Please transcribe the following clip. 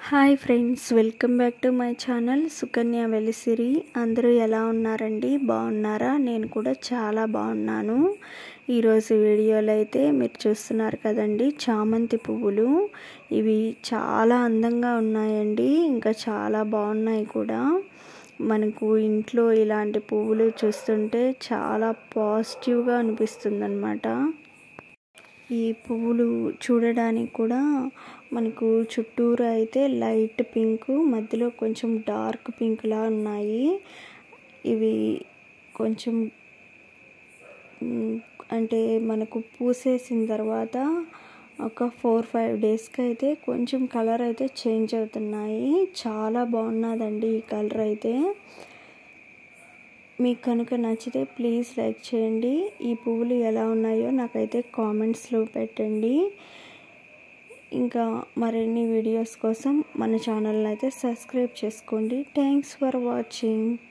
Hi friends, welcome back to my channel Sukanya Velisiri. అందరూ ఎలా ఉన్నారండి? బాగున్నారా? నేను కూడా చాలా బాగున్నాను. ఈరోజు వీడియోలో అయితే మీరు చూస్తున్నారు కదండి, చామంతి పువ్వులు. ఇవి చాలా అందంగా ఉన్నాయండి, ఇంకా చాలా బాగున్నాయి కూడా. మనకు ఇంట్లో ఇలాంటి పువ్వులు చూస్తుంటే చాలా పాజిటివ్గా అనిపిస్తుంది అన్నమాట. ఈ పువ్వులు చూడడానికి కూడా మనకు చుట్టూరు అయితే లైట్ పింక్, మధ్యలో కొంచెం డార్క్ పింక్లా ఉన్నాయి. ఇవి కొంచెం అంటే మనకు పూసేసిన తర్వాత ఒక 4-5 డేస్కి అయితే కొంచెం కలర్ అయితే చేంజ్ అవుతున్నాయి. చాలా బాగున్నదండి ఈ కలర్ అయితే. మీకు కనుక నచ్చితే ప్లీజ్ లైక్ చేయండి. ఈ పువ్వులు ఎలా ఉన్నాయో నాకైతే కామెంట్స్లో పెట్టండి. ఇంకా మరిన్ని వీడియోస్ కోసం మన ఛానల్ని అయితే సబ్స్క్రైబ్ చేసుకోండి. Thanks for watching.